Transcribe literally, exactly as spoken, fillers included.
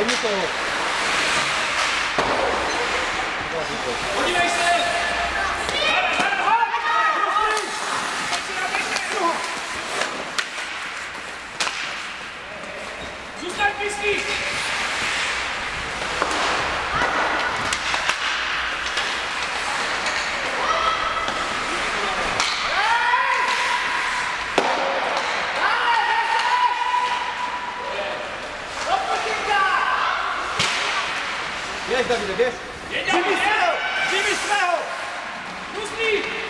Dej mi toho. Podívej se! Zůstaň blízký! Běž, Davide, běž! Přijmi svého! Přijmi svého! Pustí!